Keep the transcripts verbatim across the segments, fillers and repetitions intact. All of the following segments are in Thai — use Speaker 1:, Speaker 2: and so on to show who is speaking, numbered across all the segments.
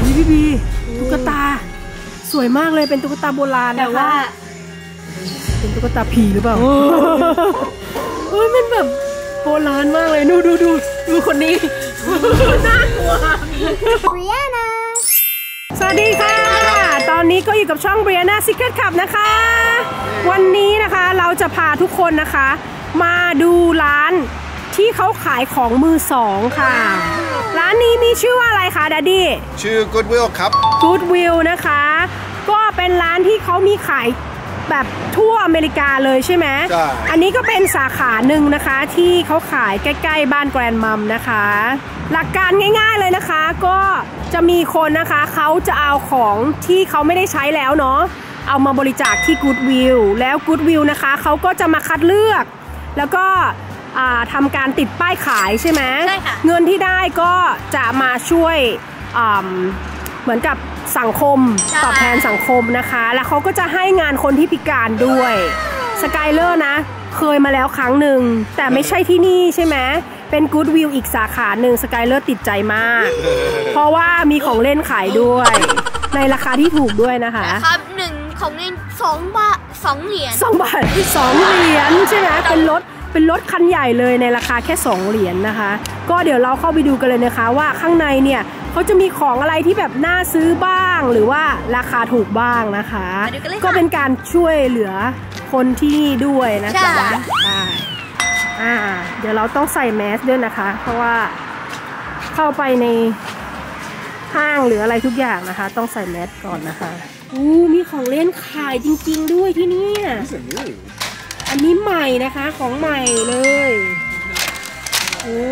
Speaker 1: นี่พี่บีตุ๊กตาสวยมากเลยเป็นตุ๊กตาโบราณแต่ว่าเป็นตุ๊กตาผีหรือเปล่าเฮ้ยมันแบบโบราณมากเลยดูดูดูดูคนนี้น่ากลัวเบียนาสวัสดีค่ะตอนนี้ก็อยู่กับช่องเบียนาซิกเก็ตคลับนะคะวันนี้นะคะเราจะพาทุกคนนะคะมาดูร้านที่เขาขายของมือสองค่ะร้านนี้มีชื่อว่าอะไรคะดัดดี้
Speaker 2: ชื่อ Goodwill ครับ
Speaker 1: Goodwill นะคะก็เป็นร้านที่เขามีขายแบบทั่วอเมริกาเลยใช่ไหมใช่อันนี้ก็เป็นสาขาหนึ่งนะคะที่เขาขายใกล้ๆบ้านแกรนด์มัมนะคะหลักการง่ายๆเลยนะคะก็จะมีคนนะคะเขาจะเอาของที่เขาไม่ได้ใช้แล้วเนาะเอามาบริจาคที่ Goodwill แล้ว Goodwill นะคะเขาก็จะมาคัดเลือกแล้วก็ทำการติดป้ายขายใช่ไหมใช่ค่ะเงินที่ได้ก็จะมาช่วยเหมือนกับสังคมตอบแทนสังคมนะคะแล้วเขาก็จะให้งานคนที่พิการด้วยสกายเลอร์นะเคยมาแล้วครั้งหนึ่งแต่ไม่ใช่ที่นี่ใช่ไหมเป็น Goodwill อีกสาขาหนึ่งสกายเลอร์ติดใจมากเพราะว่ามีของเล่นขายด้วยในราคาที่ถูกด้วยนะคะ
Speaker 3: ครับหนึ่งของเล่นสองบาทสองเหรียญ
Speaker 1: สองบาทสองเหรียญใช่ไหมเป็นรถเป็นรถคันใหญ่เลยในราคาแค่สองเหรียญ นะคะก็เดี๋ยวเราเข้าไปดูกันเลยนะคะว่าข้างในเนี่ยเขาจะมีของอะไรที่แบบน่าซื้อบ้างหรือว่าราคาถูกบ้างนะคะก็เป็นการช่วยเหลือคนที่นี่ด้วยนะคะใช่อ่าเดี๋ยวเราต้องใส่แมสด้วยนะคะเพราะว่าเข้าไปในห้างหรืออะไรทุกอย่างนะคะต้องใส่แมสก่อนนะคะอู้มีของเล่นขายจริงๆด้วยที่นี่อันนี้ใหม่นะคะของใหม่เลยโอ้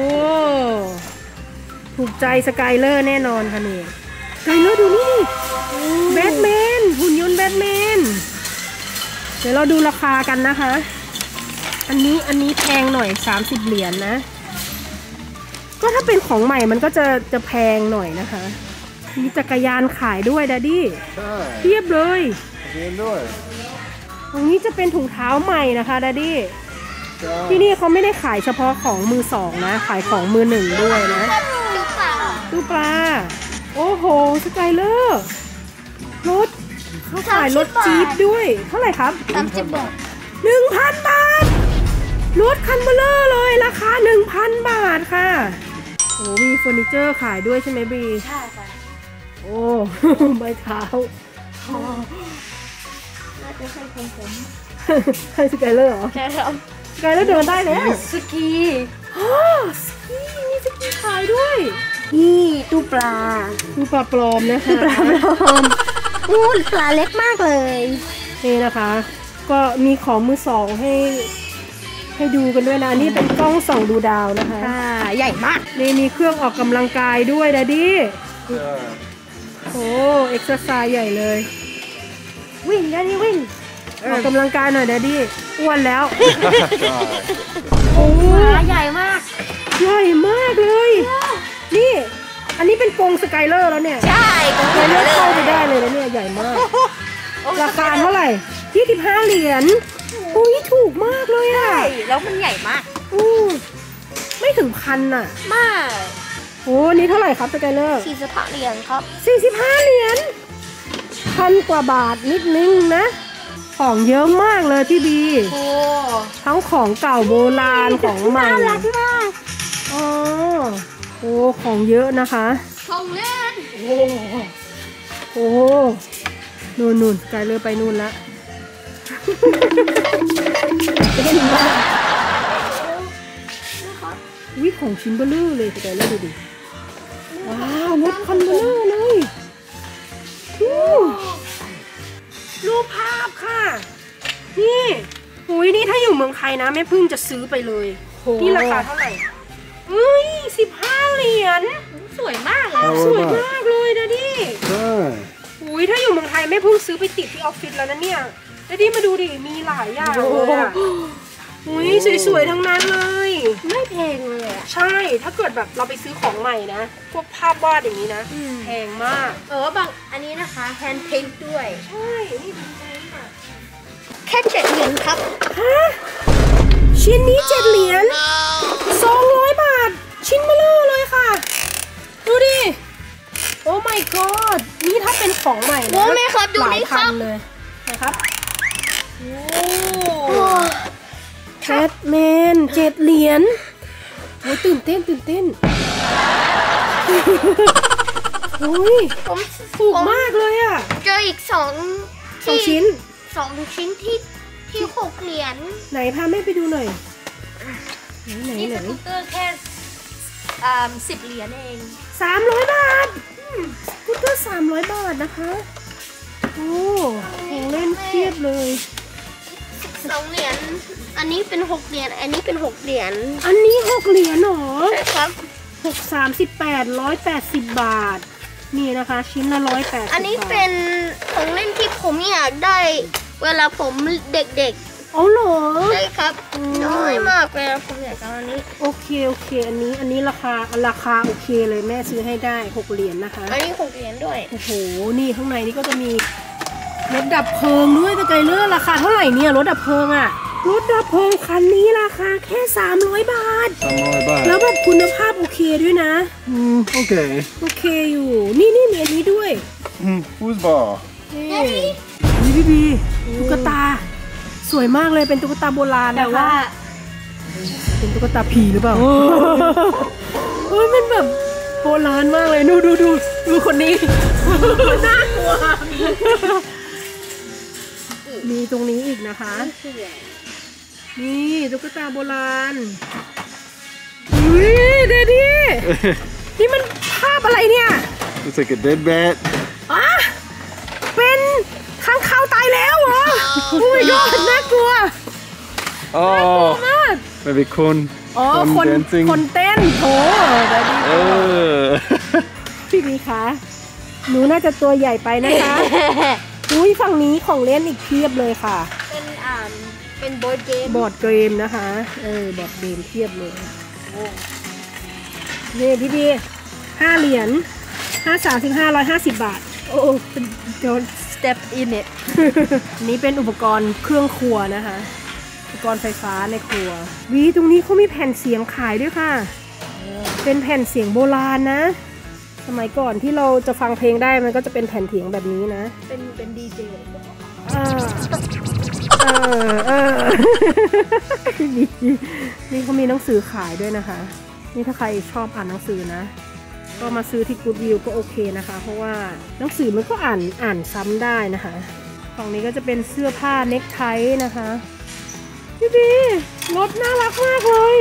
Speaker 1: ถูกใจสกายเลอร์แน่นอนค่ะนี่สกายเลอร์ดูนี่แบทแมนหุ่นยนต์แบทแมนเดี๋ยวเราดูราคากันนะคะอันนี้อันนี้แพงหน่อยสามสิบเหรียญ นะก็ถ้าเป็นของใหม่มันก็จะจะแพงหน่อยนะคะมีจักรยานขายด้วยดัดดี้เทียบเลยเทียบด้วยตรงนี้จะเป็นถุงเท้าใหม่นะคะดัดดี้ที่นี่เขาไม่ได้ขายเฉพาะของมือสองนะขายของมือหนึ่งด้วยนะตู้ปลาโอ้โหสกายเลอร์รถเขาขายรถจี๊ปด้วยเท่าไหร่ครับสามสิบบาทหนึ่งพันบาทรถคันเบลอเลยราคาหนึ่งพันบาทค่ะโอ้มีเฟอร์นิเจอร์ขายด้วยใช่ไหมบีใช่ค่ะโอ้ใบเท้าน่าจะใช่ของผมให้สกายเลอร์เหรอใช่ครับสกายเลอร์เดินได้แล้วสกีอ๋อสกีมีสกีขายด้วยนี่ตู้ปลาตู้ปลาปลอมนะคะปลาปลอมอู้ปลาเล็กมากเลยนี่นะคะก็มีของมือสองให้ให้ดูกันด้วยนะนี่เป็นกล้องส่องดูดาวนะคะใหญ่มากนี่มีเครื่องออกกำลังกายด้วยดัดดี้โอ้เอ็กซ์ไซส์ใหญ่เลยวิ่งดัดดี้วิ่งออกกำลังกายหน่อยดัดดี้อ้วนแล้วโอ้ใหญ่มากใหญ่มากเลยนี่อันนี้เป็นกรงสกายเลอร์แล้วเนี่ยใช่สกายเลอร์เข้าไปได้เลยนะเนี่ยใหญ่มากราคาเท่าไหร่ยี่สิบห้าเหรียญอุ้ยถูกมากเลยอ่ะ
Speaker 3: แล้วมันใหญ่มาก
Speaker 1: อู้ไม่ถึงพันอ่ะ
Speaker 3: มาก
Speaker 1: โอ้นี่เท่าไหร่ครับสกายเลอร์
Speaker 3: สี่สิบห้าเหรียญครับ
Speaker 1: สี่สิบห้าเหรียญพันกว่าบาทนิดนึงนะของเยอะมากเลยพี่บีโอ้ทั้งของเก่าโบราณของใหม่น่ารักมากอ๋อโอ้ของเยอะนะคะ
Speaker 3: ของเล่น
Speaker 1: โอ้โอ้นู่นนู่นไกลเลยไปนู่นละเล่นมากวิของชิ้นเบลอเลยไกลเลยดูดิว้าวรถคันเบลอเลยรูปภาพค่ะนี่หุยนี่ถ้าอยู่เมืองไทยนะแม่พึ่งจะซื้อไปเลยนี่ราคาเท่าไหร่เฮ้ยสิบห้าเหรียญ
Speaker 3: สวยมาก
Speaker 1: สวยมากเลยนะดิหุยถ้าอยู่เมืองไทยแม่พึ่งซื้อไปติดที่ออฟฟิศแล้วนะเนี่ยแล้วดิมาดูดิมีหลายอย่างเลยอ่ะหุยสวยๆทั้งนั้นเลย
Speaker 3: ไม่แพงเลย
Speaker 1: ใช่ถ้าเกิดแบบเราไปซื้อของใหม่นะพวกภาพวาดอย่างนี้นะแพงมาก
Speaker 3: เออบางอันนี้นะคะแฮนด์เพนท์ด้วย
Speaker 1: ใช่นี่เป็นเพนท์อ่ะ
Speaker 3: แค่เจ็ดเหรียญครับ
Speaker 1: ฮะชิ้นนี้เจ็ดเหรียญสองร้อยบาทชิ้นเบลอเลยค่ะดูดิโอ้ my god นี่ถ้าเป็นของใหม่นะ
Speaker 3: โอ้แม่ครับดู
Speaker 1: หลาย
Speaker 3: นี่ค
Speaker 1: พั
Speaker 3: รับ
Speaker 1: นเลยนะครับ
Speaker 3: โอ้
Speaker 1: แบทแมนเจ็ดเหรียญโอ้ยตื่นเต้นตื่นเต้นโอ้ย
Speaker 3: ผม
Speaker 1: ถูกมากเลยอ่ะ
Speaker 3: เจออีกสอง
Speaker 1: สองชิ้น
Speaker 3: สองชิ้นที่ที่หกเหรียญ
Speaker 1: ไหนพาแม่ไปดูหน่อยไหนไหน
Speaker 3: นี่
Speaker 1: ไห
Speaker 3: ส
Speaker 1: น
Speaker 3: กูตเตอร์แค่อ่าสิบเหรียญเอง
Speaker 1: สามร้อยบาทสกูตเตอร์สามร้อยบาทนะคะโอ้ของเล่นเทียบเลย
Speaker 3: สองเหรียญอันนี้เป็นหกเหรียญอันนี้เป็นหกเหรียญ
Speaker 1: อันนี้หกเหรียญหรอ
Speaker 3: ใช่ครับ
Speaker 1: หกสามสิบแปดร้อยแปดสิบบาทนี่นะคะชิ้นละร้อยแปดสิบ
Speaker 3: อันนี้เป็นของเล่นที่ผมอยากได้เวลาผมเด็ก
Speaker 1: อ๋อเหรอ
Speaker 3: ๆใช่ครับ
Speaker 1: อืม
Speaker 3: น้อยมากเวลาผมอยากได้อันนี้
Speaker 1: โอเคโอเคอันนี้อันนี้ราคาราคาโอเคเลยแม่ซื้อให้ได้หกเหรียญนะคะ
Speaker 3: อันนี้หกเหรียญด้วย
Speaker 1: โอ้โหนี่ข้างในนี่ก็จะมีรถดับเพลิงด้วยตะไกรเลือราคาเท่าไหร่เนี่ยรถดับเพลิงอะรถดับเพลิงคันนี้ราคาแค่สามร้อยบาท
Speaker 2: สามร้อยบาท
Speaker 1: แล้วแบบคุณภาพโอเคด้วยนะ
Speaker 2: อืมโอเค
Speaker 1: โอเคอยู่นี่นี่มีอันนี้ด้วย
Speaker 2: อืมฟูสบอล
Speaker 1: นี่นี่พี่บีตุ๊กตา สวยมากเลยเป็นตุ๊กตาโบราณ
Speaker 3: แต่
Speaker 1: นะคะ
Speaker 3: ว่า
Speaker 1: เป็นตุ๊กตาผีหรือเปล่าเฮ้ยมันแบบโบราณมากเลยดูดูดูดูคนนี้น่ากลัวมีตรงนี้อีกนะคะ นี่ตุ๊กตาโบราณอุ้ยเดดี้ นี่มันภาพอะไรเนี่ย
Speaker 2: It's like a dead bat
Speaker 1: อ่ะเป็นข้างคาวตายแล้วเหรอ โอ้ยยอดน่ากลัว
Speaker 2: oh
Speaker 1: มาก
Speaker 2: maybe คน
Speaker 1: อ๋อคน
Speaker 2: dancing
Speaker 1: คนเต้นโถเดดี้
Speaker 2: เออ
Speaker 1: พี่บีคะหนูน่าจะตัวใหญ่ไปนะคะ อุ้ยฝั่งนี้ของเล่นอีกเพียบเลยค่ะ
Speaker 3: เป็นอ่าเป็นบอร์ดเกม
Speaker 1: บอร์ดเกมนะคะ เออบอร์ดเกมเพียบเลยนี่พี่บีห้าเหรียญห้าสามสิบห้าร้อยห้าสิบบาท โอ้เป็นโดน
Speaker 3: step in it
Speaker 1: อันนี้เป็นอุปกรณ์เครื่องครัวนะคะ อุปกรณ์ไฟฟ้าในครัววีตรงนี้เขามีแผ่นเสียงขายด้วยค่ะ เป็นแผ่นเสียงโบราณนะ สมัยก่อนที่เราจะฟังเพลงได้มันก็จะเป็นแผ่นเสียงแบบนี้นะ
Speaker 3: เป็นเป็นดีเจ
Speaker 1: เออเออเออนี่นี่เขามีหนังสือขายด้วยนะคะ นี่ถ้าใครชอบอ่านหนังสือนะ ก็มาซื้อที่ Goodwill ก็โอเคนะคะ เพราะว่าหนังสือมันก็อ่านอ่านซ้ำได้นะคะฝั่งนี้ก็จะเป็นเสื้อผ้าเน็กไทนะคะพี่บีรถน่ารักมากเลย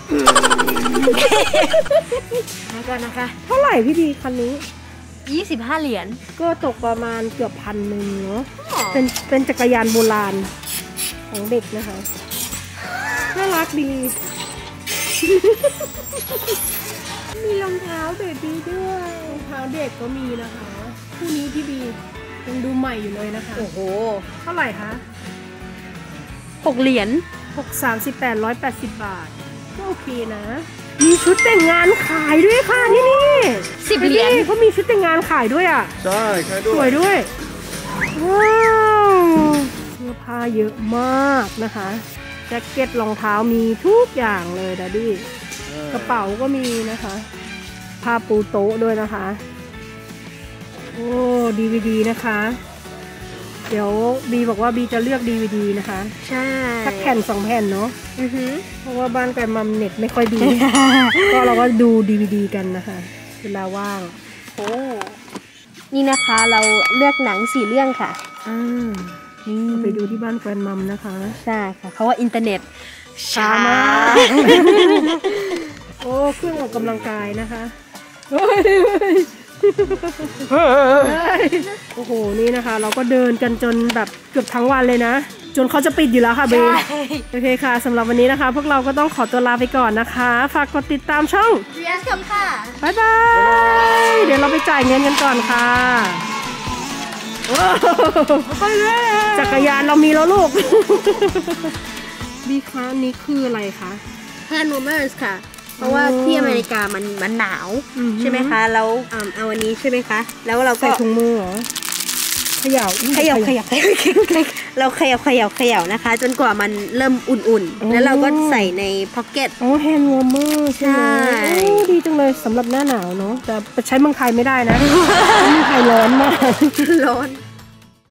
Speaker 3: แล้วกันนะคะ
Speaker 1: เท่าไหร่พี่ดีคันนี้
Speaker 3: ยี่สิบห้าเหรียญ
Speaker 1: ก็ตกประมาณเกือบพันหนึ่งเนาะเป็นเป็นจักรยานโบราณของเด็กนะคะน่ารักดี มีรองเท้าเบบีด้วยรองเท้าเด็กก็มีนะคะคู่นี้พี่บียังดูใหม่อยู่เลยนะคะ
Speaker 3: โอ้โห
Speaker 1: เท่าไหร่คะ
Speaker 3: หกเหรียญ
Speaker 1: หกสามสิบแปดร้อยแปดสิบบาทก็โอเคนะ มีชุดแต่งงานขายด้วยค่ะที่นี่
Speaker 3: สิบเหรียญ
Speaker 1: นี่เขามีชุดแต่งงานขายด้วยอ่ะ
Speaker 2: ใช่ใครด้
Speaker 1: ส
Speaker 2: ว
Speaker 1: วย ยด้วยว้าวเสื้อผ้าเยอะมากนะคะแจ็คเก็ตรองเท้ามีทุกอย่างเลยดัดดี้กระเป๋าก็มีนะคะผ้าปูโต๊ะด้วยนะคะ โอ้ดีวีดีนะคะ เดี๋ยวบีบอกว่าบีจะเลือกดีวีดีนะคะ
Speaker 3: ใช่
Speaker 1: สักแผ่นสองแผ่นเนาะ
Speaker 3: อือหือ
Speaker 1: เพราะว่าบ้านไกมัมเน็ตไม่ค่อยดี ก็เราก็ดูดีวีดีกันนะคะเวลาว่าง
Speaker 3: โอ้นี่นะคะเราเลือกหนังสี่เรื่องค่ะ
Speaker 1: อ่านี่ไปดูที่บ้านแกรนมัมนะคะ
Speaker 3: ใช่ค่ะเพราะว่าอินเทอร์เน็ต
Speaker 1: ช้ามาก โอ้เครื่องออกกำลังกายนะคะเฮ้ยเฮ้ยโอ้โหนี่นะคะ เราก็เดินกันจนแบบเกือบทั้งวันเลยนะ จนเขาจะปิดอยู่แล้วค่ะเบนโอเคค่ะสำหรับวันนี้นะคะ พวกเราก็ต้องขอตัวลาไปก่อนนะคะ ฝากกดติดตามช่อง
Speaker 3: เรียนกับค่ะ
Speaker 1: บ๊ายบายเดี๋ยวเราไปจ่ายเงินกันก่อนค่ะจักรยานเรามีแล้วลูกบีคะนี่คืออะไรคะ
Speaker 3: แฮนด์วอร์เมอร์สค่ะ เพราะว่าที่อเมริกามันมันหนาว
Speaker 1: อือหือ
Speaker 3: ใช่ไหมคะแล้วอ่าเอาวันนี้ใช่ไหมคะ แล้วเราก็
Speaker 1: ใส่ถุงมือเหรอ
Speaker 3: ใ
Speaker 1: ย่า
Speaker 4: เขย่าเขย่าเขย่าเราเขย่าเขย่าเขย่านะคะ จนกว่ามันเริ่มอุ่นๆ แล้วเราก็ใส่ในพ็อกเก็ต
Speaker 1: อ๋อแฮนด์วอร์มเมอร์ใช่ไหม
Speaker 4: ใช่
Speaker 1: โอ้ดีจังเลยสำหรับหน้าหนาวเนาะแต่ไปใช้เมืองไทยไม่ได้นะ เมืองไทยร้อนมาก
Speaker 4: ร้อน